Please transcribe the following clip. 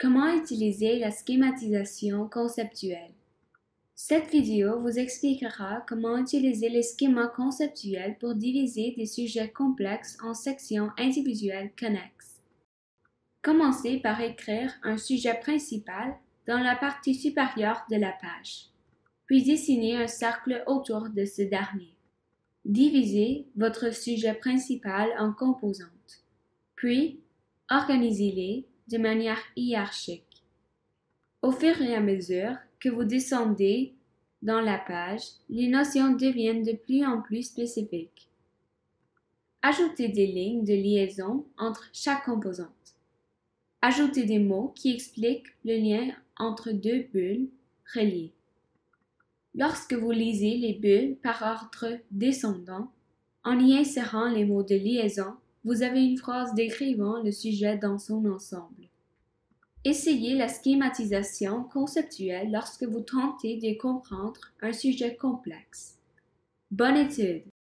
Comment utiliser la schématisation conceptuelle? Cette vidéo vous expliquera comment utiliser les schémas conceptuels pour diviser des sujets complexes en sections individuelles connexes. Commencez par écrire un sujet principal dans la partie supérieure de la page, puis dessinez un cercle autour de ce dernier. Divisez votre sujet principal en composantes, puis organisez-les de manière hiérarchique. Au fur et à mesure que vous descendez dans la page, les notions deviennent de plus en plus spécifiques. Ajoutez des lignes de liaison entre chaque composante. Ajoutez des mots qui expliquent le lien entre deux bulles reliées. Lorsque vous lisez les bulles par ordre descendant, en y insérant les mots de liaison, vous avez une phrase décrivant le sujet dans son ensemble. Essayez la schématisation conceptuelle lorsque vous tentez de comprendre un sujet complexe. Bonne étude!